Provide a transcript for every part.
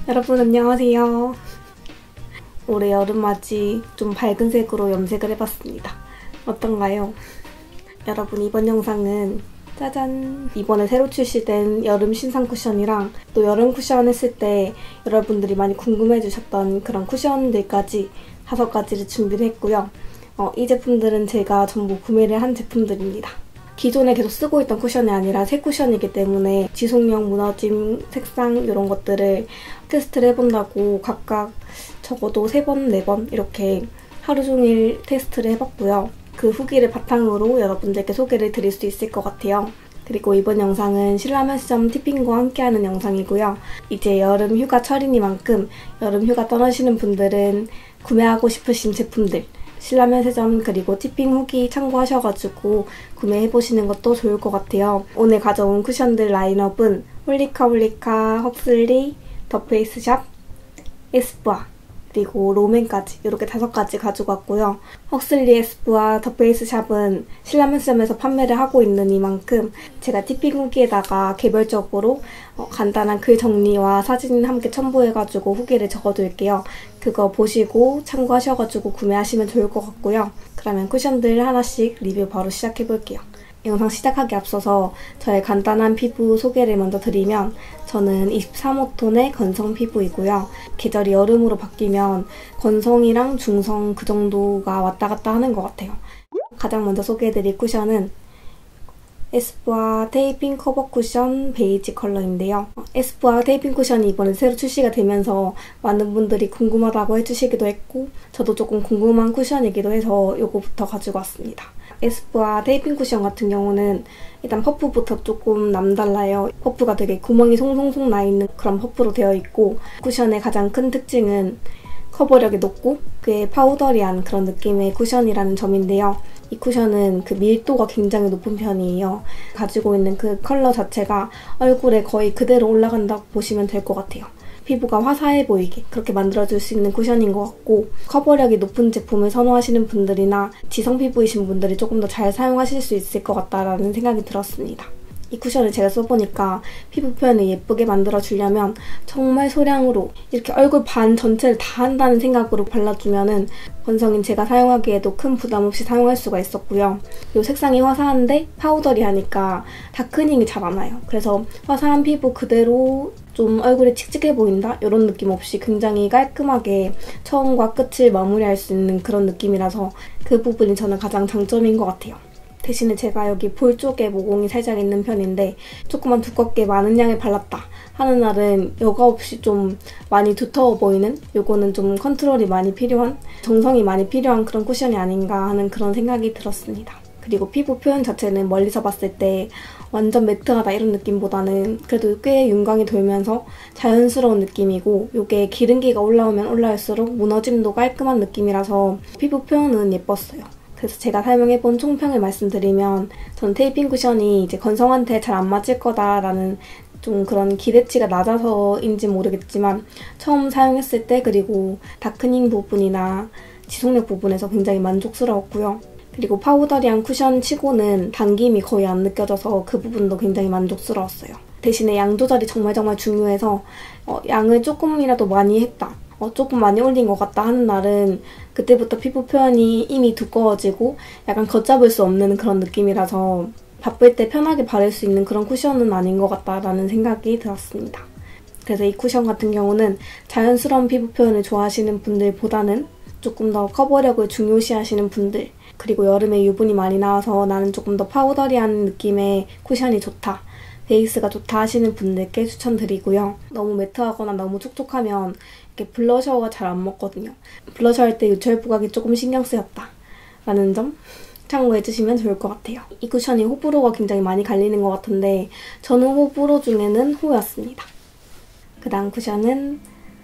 여러분 안녕하세요. 올해 여름맞이 좀 밝은 색으로 염색을 해봤습니다. 어떤가요? 여러분 이번 영상은 짜잔! 이번에 새로 출시된 여름 신상 쿠션이랑 또 여름 쿠션 했을 때 여러분들이 많이 궁금해주셨던 그런 쿠션들까지 5가지를 준비를 했고요. 이 제품들은 제가 전부 구매를 한 제품들입니다. 기존에 계속 쓰고 있던 쿠션이 아니라 새 쿠션이기 때문에 지속력, 무너짐, 색상 이런 것들을 테스트를 해본다고 각각 적어도 3번, 4번 이렇게 하루 종일 테스트를 해봤고요. 그 후기를 바탕으로 여러분들께 소개를 드릴 수 있을 것 같아요. 그리고 이번 영상은 신라면 시점 티핑과 함께하는 영상이고요. 이제 여름 휴가철이니만큼 여름 휴가 떠나시는 분들은 구매하고 싶으신 제품들 신라면 세점 그리고 티핑 후기 참고하셔가지고 구매해보시는 것도 좋을 것 같아요. 오늘 가져온 쿠션들 라인업은 홀리카, 헉슬리, 더 페이스샵, 에스쁘아 그리고 롬앤까지 이렇게 5가지 가지고 왔고요. 헉슬리, 에스쁘아, 더 페이스샵은 신라면 시점에서 판매를 하고 있는 이만큼 제가 티핑 후기에다가 개별적으로 간단한 글 정리와 사진 함께 첨부해가지고 후기를 적어둘게요. 그거 보시고 참고하셔가지고 구매하시면 좋을 것 같고요. 그러면 쿠션들 하나씩 리뷰 바로 시작해볼게요. 영상 시작하기 앞서서 저의 간단한 피부 소개를 먼저 드리면 저는 23호톤의 건성 피부이고요. 계절이 여름으로 바뀌면 건성이랑 중성 그 정도가 왔다 갔다 하는 것 같아요. 가장 먼저 소개해드릴 쿠션은 에스쁘아 테이핑 커버 쿠션 베이지 컬러인데요. 에스쁘아 테이핑 쿠션이 이번에 새로 출시가 되면서 많은 분들이 궁금하다고 해주시기도 했고 저도 조금 궁금한 쿠션이기도 해서 이거부터 가지고 왔습니다. 에스쁘아 테이핑 쿠션 같은 경우는 일단 퍼프부터 조금 남달라요. 퍼프가 되게 구멍이 송송송 나있는 그런 퍼프로 되어 있고 쿠션의 가장 큰 특징은 커버력이 높고 꽤 파우더리한 그런 느낌의 쿠션이라는 점인데요. 이 쿠션은 그 밀도가 굉장히 높은 편이에요. 가지고 있는 그 컬러 자체가 얼굴에 거의 그대로 올라간다고 보시면 될 것 같아요. 피부가 화사해 보이게 그렇게 만들어줄 수 있는 쿠션인 것 같고 커버력이 높은 제품을 선호하시는 분들이나 지성 피부이신 분들이 조금 더 잘 사용하실 수 있을 것 같다라는 생각이 들었습니다. 이 쿠션을 제가 써보니까 피부 표현을 예쁘게 만들어주려면 정말 소량으로 이렇게 얼굴 반 전체를 다 한다는 생각으로 발라주면은 건성인 제가 사용하기에도 큰 부담 없이 사용할 수가 있었고요. 이 색상이 화사한데 파우더리하니까 다크닝이 잘 안 와요. 그래서 화사한 피부 그대로 좀 얼굴이 칙칙해 보인다? 이런 느낌 없이 굉장히 깔끔하게 처음과 끝을 마무리할 수 있는 그런 느낌이라서 그 부분이 저는 가장 장점인 것 같아요. 대신에 제가 여기 볼 쪽에 모공이 살짝 있는 편인데 조금만 두껍게 많은 양을 발랐다 하는 날은 여과 없이 좀 많이 두터워 보이는 요거는 좀 컨트롤이 많이 필요한 정성이 많이 필요한 그런 쿠션이 아닌가 하는 그런 생각이 들었습니다. 그리고 피부 표현 자체는 멀리서 봤을 때 완전 매트하다 이런 느낌보다는 그래도 꽤 윤광이 돌면서 자연스러운 느낌이고 이게 기름기가 올라오면 올라올수록 무너짐도 깔끔한 느낌이라서 피부 표현은 예뻤어요. 그래서 제가 사용해본 총평을 말씀드리면 전 테이핑 쿠션이 이제 건성한테 잘 안 맞을 거다라는 좀 그런 기대치가 낮아서인지 모르겠지만 처음 사용했을 때 그리고 다크닝 부분이나 지속력 부분에서 굉장히 만족스러웠고요. 그리고 파우더리한 쿠션 치고는 당김이 거의 안 느껴져서 그 부분도 굉장히 만족스러웠어요. 대신에 양 조절이 정말 중요해서 양을 조금이라도 많이 했다. 조금 많이 올린 것 같다 하는 날은 그때부터 피부 표현이 이미 두꺼워지고 약간 걷잡을 수 없는 그런 느낌이라서 바쁠 때 편하게 바를 수 있는 그런 쿠션은 아닌 것 같다라는 생각이 들었습니다. 그래서 이 쿠션 같은 경우는 자연스러운 피부 표현을 좋아하시는 분들보다는 조금 더 커버력을 중요시하시는 분들 그리고 여름에 유분이 많이 나와서 나는 조금 더 파우더리한 느낌의 쿠션이 좋다. 베이스가 좋다 하시는 분들께 추천드리고요. 너무 매트하거나 너무 촉촉하면 이렇게 블러셔가 잘 안 먹거든요. 블러셔 할 때 유철 부각이 조금 신경 쓰였다 라는 점 참고해주시면 좋을 것 같아요. 이 쿠션이 호불호가 굉장히 많이 갈리는 것 같은데 저는 호불호 중에는 호였습니다. 그 다음 쿠션은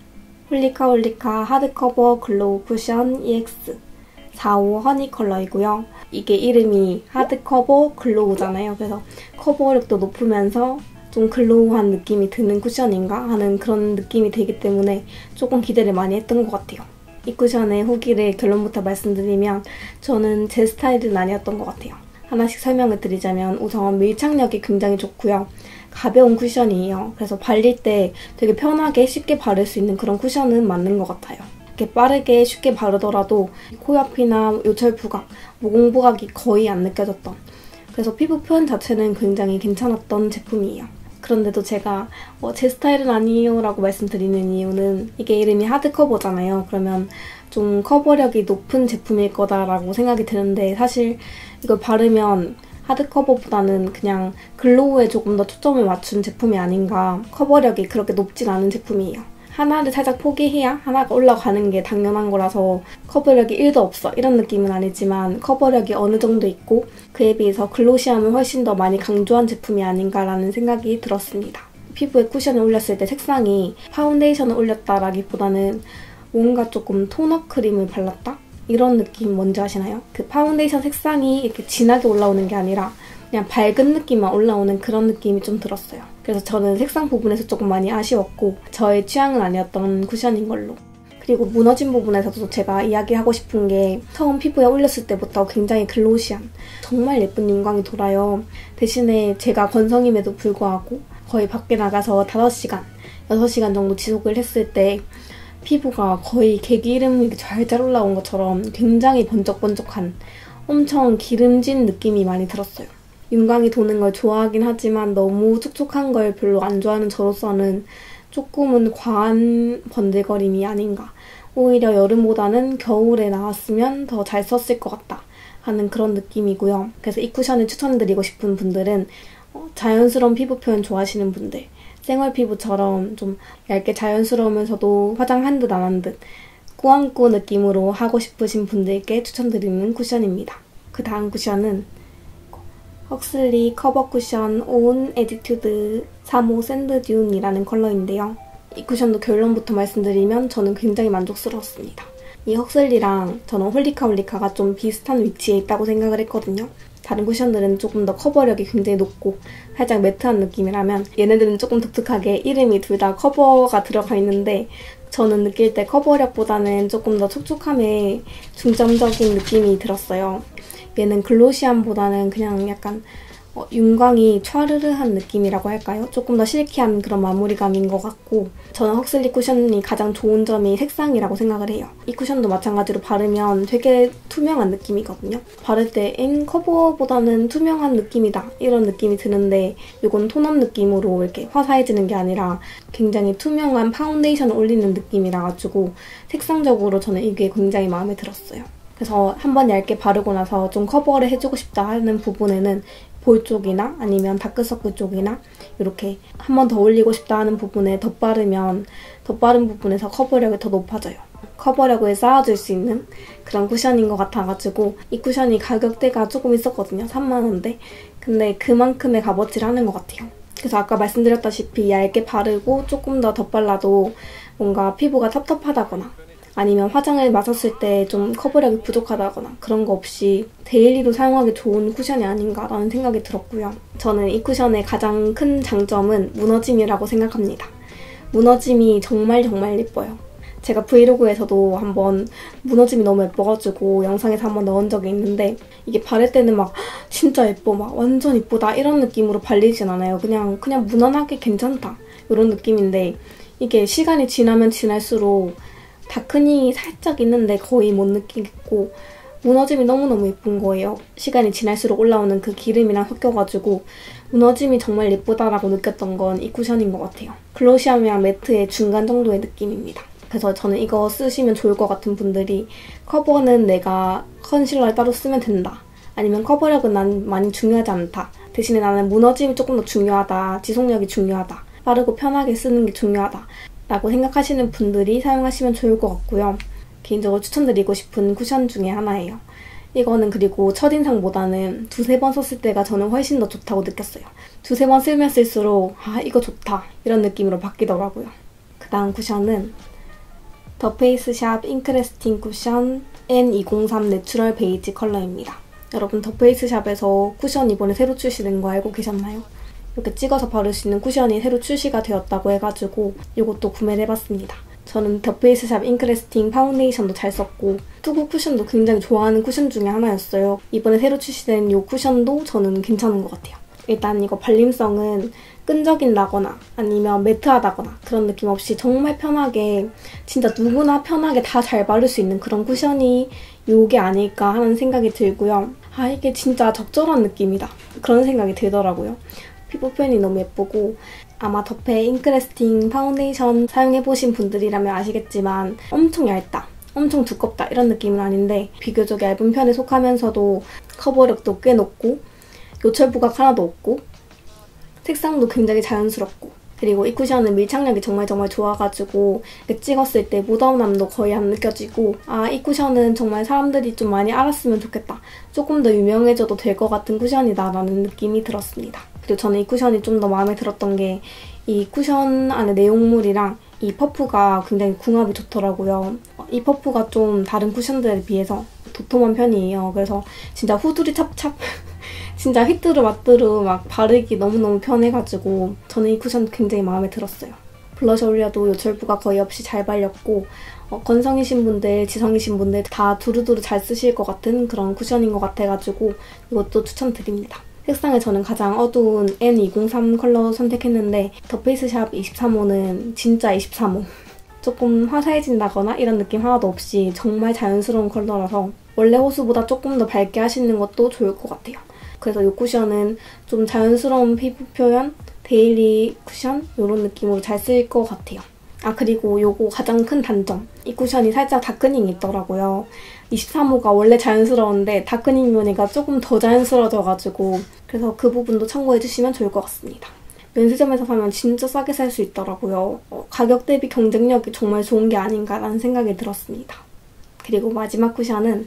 홀리카 하드커버 글로우 쿠션 EX 45 허니 컬러이고요. 이게 이름이 하드커버 글로우잖아요. 그래서 커버력도 높으면서 좀 글로우한 느낌이 드는 쿠션인가 하는 그런 느낌이 들기 때문에 조금 기대를 많이 했던 것 같아요. 이 쿠션의 후기를 결론부터 말씀드리면 저는 제 스타일은 아니었던 것 같아요. 하나씩 설명을 드리자면 우선 밀착력이 굉장히 좋고요. 가벼운 쿠션이에요. 그래서 발릴 때 되게 편하게 쉽게 바를 수 있는 그런 쿠션은 맞는 것 같아요. 이렇게 빠르게 쉽게 바르더라도 코 옆이나 요철 부각, 모공 부각이 거의 안 느껴졌던, 그래서 피부 표현 자체는 굉장히 괜찮았던 제품이에요. 그런데도 제가 제 스타일은 아니에요 라고 말씀드리는 이유는 이게 이름이 하드커버잖아요. 그러면 좀 커버력이 높은 제품일 거다라고 생각이 드는데 사실 이걸 바르면 하드커버보다는 그냥 글로우에 조금 더 초점을 맞춘 제품이 아닌가. 커버력이 그렇게 높진 않은 제품이에요. 하나를 살짝 포기해야 하나가 올라가는 게 당연한 거라서 커버력이 1도 없어 이런 느낌은 아니지만 커버력이 어느 정도 있고 그에 비해서 글로시함을 훨씬 더 많이 강조한 제품이 아닌가라는 생각이 들었습니다. 피부에 쿠션을 올렸을 때 색상이 파운데이션을 올렸다라기보다는 뭔가 조금 토너 크림을 발랐다? 이런 느낌 뭔지 아시나요? 그 파운데이션 색상이 이렇게 진하게 올라오는 게 아니라 그냥 밝은 느낌만 올라오는 그런 느낌이 좀 들었어요. 그래서 저는 색상 부분에서 조금 많이 아쉬웠고 저의 취향은 아니었던 쿠션인 걸로. 그리고 무너진 부분에서도 제가 이야기하고 싶은 게 처음 피부에 올렸을 때부터 굉장히 글로시한 정말 예쁜 윤광이 돌아요. 대신에 제가 건성임에도 불구하고 거의 밖에 나가서 5시간, 6시간 정도 지속을 했을 때 피부가 거의 개기름이 잘잘 올라온 것처럼 굉장히 번쩍번쩍한 엄청 기름진 느낌이 많이 들었어요. 윤광이 도는 걸 좋아하긴 하지만 너무 촉촉한 걸 별로 안 좋아하는 저로서는 조금은 과한 번들거림이 아닌가. 오히려 여름보다는 겨울에 나왔으면 더 잘 썼을 것 같다 하는 그런 느낌이고요. 그래서 이 쿠션을 추천드리고 싶은 분들은 자연스러운 피부 표현 좋아하시는 분들, 생얼 피부처럼 좀 얇게 자연스러우면서도 화장한 듯 안 한 듯 꾸안꾸 느낌으로 하고 싶으신 분들께 추천드리는 쿠션입니다. 그 다음 쿠션은 헉슬리 커버 쿠션 온 에디튜드 3호 샌드 듀운이라는 컬러인데요. 이 쿠션도 결론부터 말씀드리면 저는 굉장히 만족스러웠습니다. 이 헉슬리랑 저는 홀리카홀리카가 좀 비슷한 위치에 있다고 생각을 했거든요. 다른 쿠션들은 조금 더 커버력이 굉장히 높고 살짝 매트한 느낌이라면 얘네들은 조금 독특하게 이름이 둘 다 커버가 들어가 있는데 저는 느낄 때 커버력보다는 조금 더 촉촉함에 중점적인 느낌이 들었어요. 얘는 글로시함보다는 그냥 약간 윤광이 촤르르한 느낌이라고 할까요? 조금 더 실키한 그런 마무리감인 것 같고 저는 헉슬리 쿠션이 가장 좋은 점이 색상이라고 생각을 해요. 이 쿠션도 마찬가지로 바르면 되게 투명한 느낌이거든요. 바를 때 커버보다는 투명한 느낌이다 이런 느낌이 드는데 이건 톤업 느낌으로 이렇게 화사해지는 게 아니라 굉장히 투명한 파운데이션을 올리는 느낌이라 가지고 색상적으로 저는 이게 굉장히 마음에 들었어요. 그래서 한번 얇게 바르고 나서 좀 커버를 해주고 싶다 하는 부분에는 볼 쪽이나 아니면 다크서클 쪽이나 이렇게 한 번 더 올리고 싶다 하는 부분에 덧바르면 덧바른 부분에서 커버력이 더 높아져요. 커버력을 쌓아줄 수 있는 그런 쿠션인 것 같아가지고 이 쿠션이 가격대가 조금 있었거든요. 3만원대. 근데 그만큼의 값어치를 하는 것 같아요. 그래서 아까 말씀드렸다시피 얇게 바르고 조금 더 덧발라도 뭔가 피부가 텁텁하다거나 아니면 화장을 마셨을 때 좀 커버력이 부족하다거나 그런 거 없이 데일리로 사용하기 좋은 쿠션이 아닌가라는 생각이 들었고요. 저는 이 쿠션의 가장 큰 장점은 무너짐이라고 생각합니다. 무너짐이 정말 예뻐요. 제가 브이로그에서도 한번 무너짐이 너무 예뻐가지고 영상에서 한번 넣은 적이 있는데 이게 바를 때는 막 진짜 예뻐, 막 완전 예쁘다 이런 느낌으로 발리진 않아요. 그냥 무난하게 괜찮다 이런 느낌인데 이게 시간이 지나면 지날수록 다크닝이 살짝 있는데 거의 못 느끼겠고 무너짐이 너무너무 예쁜 거예요. 시간이 지날수록 올라오는 그 기름이랑 섞여가지고 무너짐이 정말 예쁘다라고 느꼈던 건 이 쿠션인 것 같아요. 글로시함이랑 매트의 중간 정도의 느낌입니다. 그래서 저는 이거 쓰시면 좋을 것 같은 분들이 커버는 내가 컨실러를 따로 쓰면 된다. 아니면 커버력은 난 많이 중요하지 않다. 대신에 나는 무너짐이 조금 더 중요하다. 지속력이 중요하다. 빠르고 편하게 쓰는 게 중요하다. 라고 생각하시는 분들이 사용하시면 좋을 것 같고요. 개인적으로 추천드리고 싶은 쿠션 중에 하나예요. 이거는 그리고 첫인상보다는 두세 번 썼을 때가 저는 훨씬 더 좋다고 느꼈어요. 두세 번 쓰면 쓸수록 아 이거 좋다 이런 느낌으로 바뀌더라고요. 그 다음 쿠션은 더 페이스샵 잉크레스팅 쿠션 N203 내추럴 베이지 컬러입니다. 여러분 더 페이스샵에서 쿠션 이번에 새로 출시된 거 알고 계셨나요? 이렇게 찍어서 바를 수 있는 쿠션이 새로 출시가 되었다고 해가지고 이것도 구매를 해봤습니다. 저는 더 페이스샵 잉크래스팅 파운데이션도 잘 썼고 투구 쿠션도 굉장히 좋아하는 쿠션 중에 하나였어요. 이번에 새로 출시된 이 쿠션도 저는 괜찮은 것 같아요. 일단 이거 발림성은 끈적인다거나 아니면 매트하다거나 그런 느낌 없이 정말 편하게 진짜 누구나 편하게 다 잘 바를 수 있는 그런 쿠션이 요게 아닐까 하는 생각이 들고요. 아 이게 진짜 적절한 느낌이다 그런 생각이 들더라고요. 피부 표현이 너무 예쁘고 아마 더페 잉크래스팅 파운데이션 사용해보신 분들이라면 아시겠지만 엄청 얇다, 엄청 두껍다 이런 느낌은 아닌데 비교적 얇은 편에 속하면서도 커버력도 꽤 높고 요철 부각 하나도 없고 색상도 굉장히 자연스럽고 그리고 이 쿠션은 밀착력이 정말 좋아가지고 찍었을 때 무더움남도 거의 안 느껴지고 아 이 쿠션은 정말 사람들이 좀 많이 알았으면 좋겠다. 조금 더 유명해져도 될 것 같은 쿠션이다 라는 느낌이 들었습니다. 그리고 저는 이 쿠션이 좀 더 마음에 들었던 게 이 쿠션 안에 내용물이랑 이 퍼프가 굉장히 궁합이 좋더라고요. 이 퍼프가 좀 다른 쿠션들에 비해서 도톰한 편이에요. 그래서 진짜 후두리 찹찹 진짜 휘뚜루 마뚜루 막 바르기 너무너무 편해가지고 저는 이 쿠션 굉장히 마음에 들었어요. 블러셔 올려도 요철부가 거의 없이 잘 발렸고 건성이신 분들, 지성이신 분들 다 두루두루 잘 쓰실 것 같은 그런 쿠션인 것 같아가지고 이것도 추천드립니다. 색상을 저는 가장 어두운 N203 컬러 선택했는데 더 페이스샵 23호는 진짜 23호. 조금 화사해진다거나 이런 느낌 하나도 없이 정말 자연스러운 컬러라서 원래 호수보다 조금 더 밝게 하시는 것도 좋을 것 같아요. 그래서 이 쿠션은 좀 자연스러운 피부 표현, 데일리 쿠션 이런 느낌으로 잘 쓸 것 같아요. 아 그리고 요거 가장 큰 단점. 이 쿠션이 살짝 다크닝이 있더라고요. 23호가 원래 자연스러운데 다크닝 무늬가 조금 더 자연스러워져가지고 그래서 그 부분도 참고해주시면 좋을 것 같습니다. 면세점에서 사면 진짜 싸게 살 수 있더라고요. 가격 대비 경쟁력이 정말 좋은 게 아닌가라는 생각이 들었습니다. 그리고 마지막 쿠션은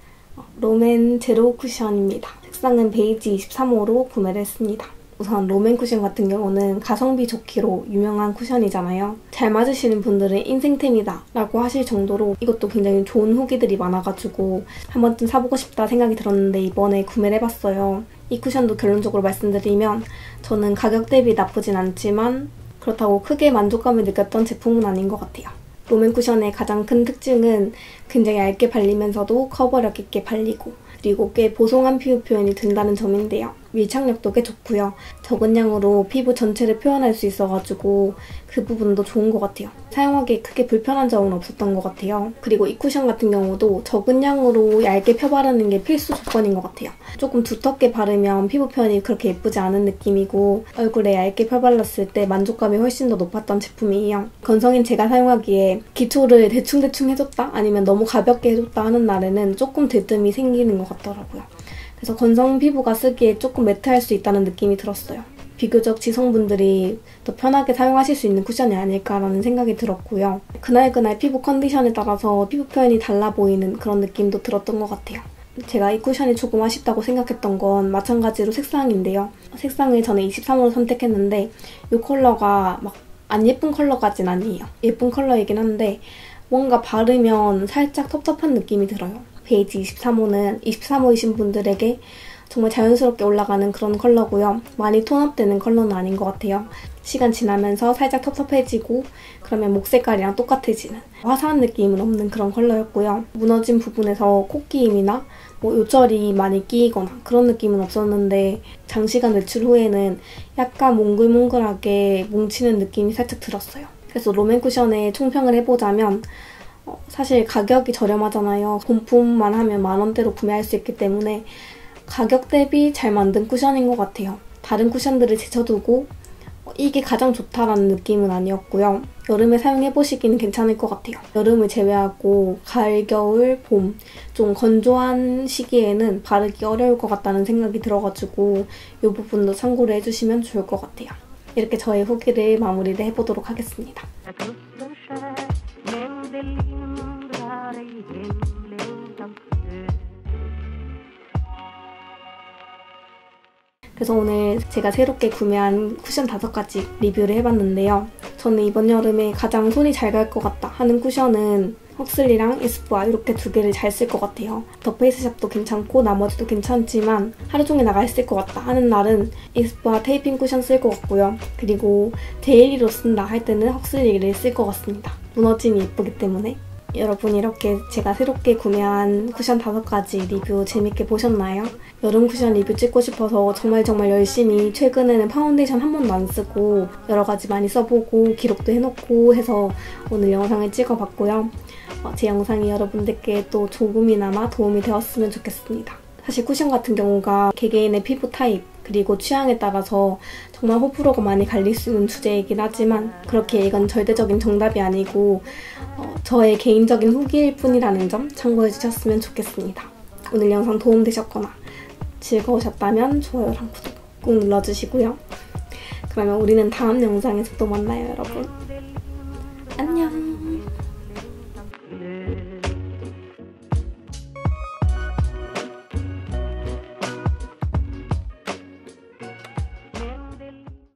롬앤 제로 쿠션입니다. 색상은 베이지 23호로 구매를 했습니다. 우선 롬앤 쿠션 같은 경우는 가성비 좋기로 유명한 쿠션이잖아요. 잘 맞으시는 분들은 인생템이다 라고 하실 정도로 이것도 굉장히 좋은 후기들이 많아가지고 한 번쯤 사보고 싶다 생각이 들었는데 이번에 구매를 해봤어요. 이 쿠션도 결론적으로 말씀드리면 저는 가격 대비 나쁘진 않지만 그렇다고 크게 만족감을 느꼈던 제품은 아닌 것 같아요. 롬앤 쿠션의 가장 큰 특징은 굉장히 얇게 발리면서도 커버력 있게 발리고 그리고 꽤 보송한 피부 표현이 된다는 점인데요. 밀착력도 꽤 좋고요. 적은 양으로 피부 전체를 표현할 수 있어가지고 그 부분도 좋은 것 같아요. 사용하기에 크게 불편한 점은 없었던 것 같아요. 그리고 이 쿠션 같은 경우도 적은 양으로 얇게 펴바르는 게 필수 조건인 것 같아요. 조금 두텁게 바르면 피부 표현이 그렇게 예쁘지 않은 느낌이고 얼굴에 얇게 펴발랐을 때 만족감이 훨씬 더 높았던 제품이에요. 건성인 제가 사용하기에 기초를 대충 해줬다? 아니면 너무 가볍게 해줬다 하는 날에는 조금 들뜸이 생기는 것 같더라고요. 그래서 건성 피부가 쓰기에 조금 매트할 수 있다는 느낌이 들었어요. 비교적 지성분들이 더 편하게 사용하실 수 있는 쿠션이 아닐까라는 생각이 들었고요. 그날 피부 컨디션에 따라서 피부 표현이 달라 보이는 그런 느낌도 들었던 것 같아요. 제가 이 쿠션이 조금 아쉽다고 생각했던 건 마찬가지로 색상인데요. 색상을 저는 23호로 선택했는데 이 컬러가 막 안 예쁜 컬러까진 아니에요. 예쁜 컬러이긴 한데 뭔가 바르면 살짝 텁텁한 느낌이 들어요. 베이지 23호는 23호이신 분들에게 정말 자연스럽게 올라가는 그런 컬러고요. 많이 톤업되는 컬러는 아닌 것 같아요. 시간 지나면서 살짝 텁텁해지고 그러면 목 색깔이랑 똑같아지는 화사한 느낌은 없는 그런 컬러였고요. 무너진 부분에서 콧기임이나 요철이 많이 끼이거나 그런 느낌은 없었는데 장시간 외출 후에는 약간 몽글몽글하게 뭉치는 느낌이 살짝 들었어요. 그래서 롬앤 쿠션의 총평을 해보자면 사실 가격이 저렴하잖아요. 본품만 하면 10,000원대로 구매할 수 있기 때문에 가격 대비 잘 만든 쿠션인 것 같아요. 다른 쿠션들을 제쳐두고 이게 가장 좋다라는 느낌은 아니었고요. 여름에 사용해보시기는 괜찮을 것 같아요. 여름을 제외하고 가을, 겨울, 봄 좀 건조한 시기에는 바르기 어려울 것 같다는 생각이 들어가지고 이 부분도 참고를 해주시면 좋을 것 같아요. 이렇게 저의 후기를 마무리를 해보도록 하겠습니다. 그래서 오늘 제가 새롭게 구매한 쿠션 5가지 리뷰를 해봤는데요. 저는 이번 여름에 가장 손이 잘 갈 것 같다 하는 쿠션은 헉슬리랑 에스쁘아 이렇게 두 개를 잘 쓸 것 같아요. 더 페이스샵도 괜찮고 나머지도 괜찮지만 하루 종일 나가 있을 것 같다 하는 날은 에스쁘아 테이핑 쿠션 쓸 것 같고요. 그리고 데일리로 쓴다 할 때는 헉슬리를 쓸 것 같습니다. 무너짐이 예쁘기 때문에. 여러분 이렇게 제가 새롭게 구매한 쿠션 5가지 리뷰 재밌게 보셨나요? 여름 쿠션 리뷰 찍고 싶어서 정말 열심히 최근에는 파운데이션 한 번도 안 쓰고 여러 가지 많이 써보고 기록도 해놓고 해서 오늘 영상을 찍어봤고요. 제 영상이 여러분들께 또 조금이나마 도움이 되었으면 좋겠습니다. 사실 쿠션 같은 경우가 개개인의 피부 타입 그리고 취향에 따라서 정말 호불호가 많이 갈릴 수 있는 주제이긴 하지만 그렇게 이건 절대적인 정답이 아니고 저의 개인적인 후기일 뿐이라는 점 참고해 주셨으면 좋겠습니다. 오늘 영상 도움되셨거나 즐거우셨다면 좋아요랑 구독 꼭 눌러주시고요. 그러면 우리는 다음 영상에서 또 만나요, 여러분.